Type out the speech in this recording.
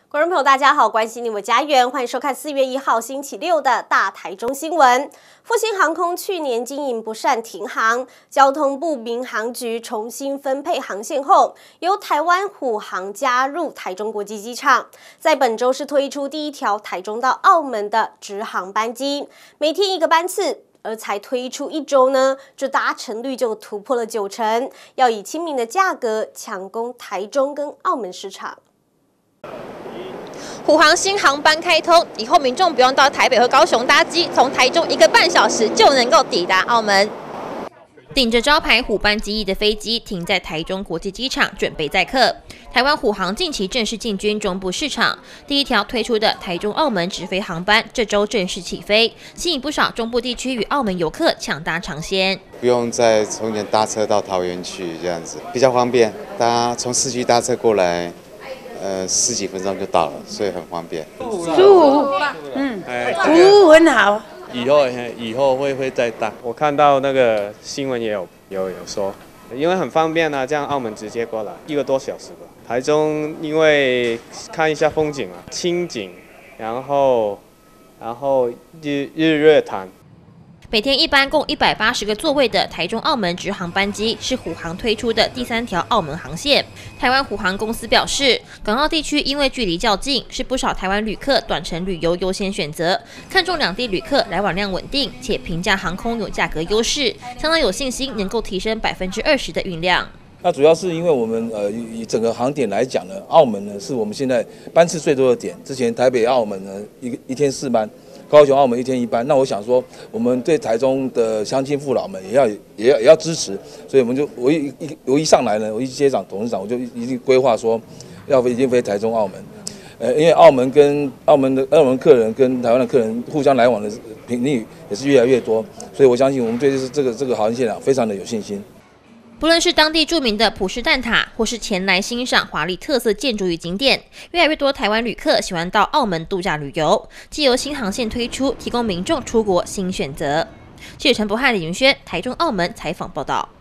观众朋友，大家好，关心你我家园，欢迎收看4月1号星期六的大台中新闻。复兴航空去年经营不善停航，交通部民航局重新分配航线后，由台湾虎航加入台中国际机场，在本周是推出第一条台中到澳门的直航班机，每天1个班次。而才推出1周呢，这搭乘率就突破了90%，要以亲民的价格抢攻台中跟澳门市场。 虎航新航班开通以后，民众不用到台北和高雄搭机，从台中1个半小时就能够抵达澳门。顶着招牌虎班机翼的飞机停在台中国际机场，准备载客。台湾虎航近期正式进军中部市场，第一条推出的台中澳门直飞航班这周正式起飞，吸引不少中部地区与澳门游客抢搭尝鲜。 不用再从前搭车到桃园去，这样子比较方便。大家从市区搭车过来，10几分钟就到了，所以很方便。 舒服，服务很好。 以后会再搭。我看到那个新闻也有说，因为很方便啊，这样澳门直接过来1个多小时吧。台中因为看一下风景啊，清景，然后日月潭。 每天一班共180个座位的台中澳门直航班机是虎航推出的第3条澳门航线。台湾虎航公司表示，港澳地区因为距离较近，是不少台湾旅客短程旅游优先选择，看重两地旅客来往量稳定，且平价航空有价格优势，相当有信心能够提升20%的运量。 那主要是因为我们以整个航点来讲呢，澳门呢是我们现在班次最多的点。之前台北、澳门呢一天4班。高雄、澳门1天1班，那我想说，我们对台中的乡亲父老们也要支持，所以我一上来呢，我一接掌董事长，我就一定规划说，一定飞台中、澳门，因为澳门客人跟台湾的客人互相来往的频率也是越来越多，所以我相信我们对这个航线非常的有信心。 不论是当地著名的普氏蛋挞，或是前来欣赏华丽特色建筑与景点，越来越多台湾旅客喜欢到澳门度假旅游。藉由新航线推出，提供民众出国新选择。记者陈柏翰、李云轩，台中、澳门采访报道。